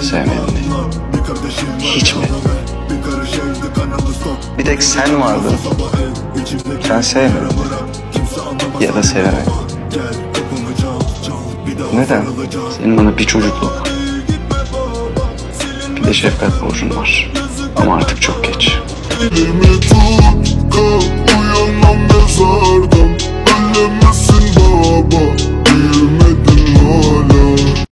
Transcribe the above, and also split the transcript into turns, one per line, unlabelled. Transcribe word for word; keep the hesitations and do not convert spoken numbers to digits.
Sevmedin beni. Hiç mi? Bir tek sen vardın. Sen sevmedin. Ya da sevemedin. Neden? Senin bana bir çocukluk, bir de şefkat borcun var. Ama artık çok geç.